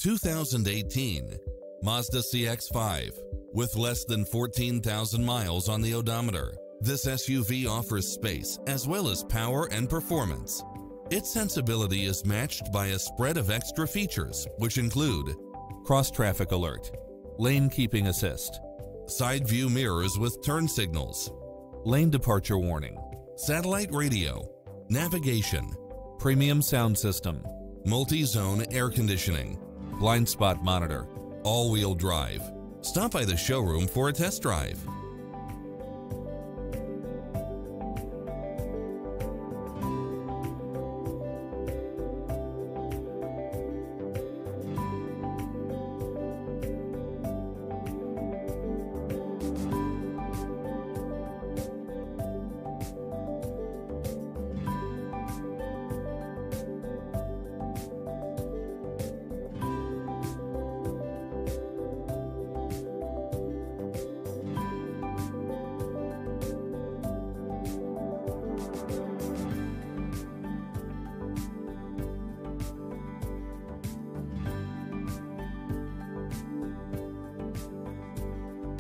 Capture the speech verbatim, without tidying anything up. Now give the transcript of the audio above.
two thousand eighteen Mazda C X five. With less than fourteen thousand miles on the odometer, this S U V offers space as well as power and performance. Its sensibility is matched by a spread of extra features, which include cross-traffic alert, lane keeping assist, side view mirrors with turn signals, lane departure warning, satellite radio, navigation, premium sound system, multi-zone air conditioning, blind spot monitor, all-wheel drive. Stop by the showroom for a test drive.